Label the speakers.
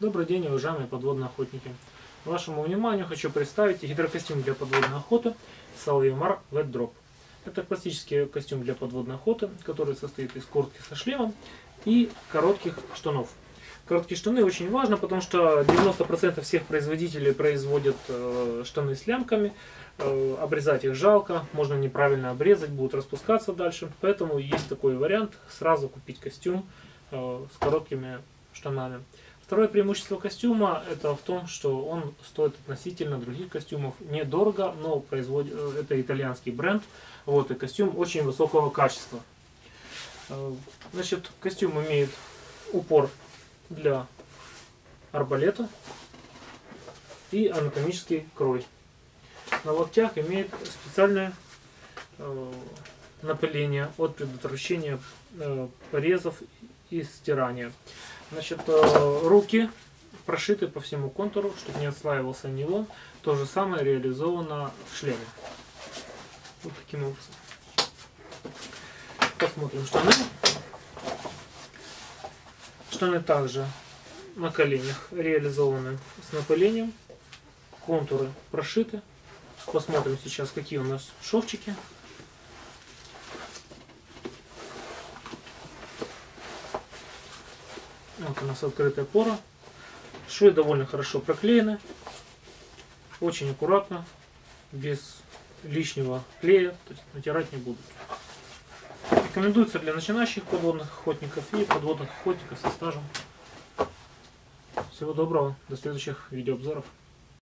Speaker 1: Добрый день, уважаемые подводные охотники! Вашему вниманию хочу представить гидрокостюм для подводной охоты Salvia Wet Drop. Это классический костюм для подводной охоты, который состоит из куртки со шлемом и коротких штанов. Короткие штаны очень важно, потому что 90% всех производителей производят штаны с лямками. Обрезать их жалко, можно неправильно обрезать, будут распускаться дальше. Поэтому есть такой вариант, сразу купить костюм с короткими штанами. Второе преимущество костюма это в том, что он стоит относительно других костюмов недорого, но это итальянский бренд. Вот, и костюм очень высокого качества. Значит, костюм имеет упор для арбалета и анатомический крой. На локтях имеет специальное напыление от предотвращения порезов и стирания. Значит, руки прошиты по всему контуру, чтобы не отслаивался нейлон. То же самое реализовано в шлеме. Вот таким образом. Посмотрим штаны. Штаны также на коленях реализованы с напылением. Контуры прошиты. Посмотрим сейчас, какие у нас шовчики. Вот у нас открытая пора. Швы довольно хорошо проклеены. Очень аккуратно, без лишнего клея, то есть натирать не будут. Рекомендуется для начинающих подводных охотников и подводных охотников со стажем. Всего доброго, до следующих видеообзоров.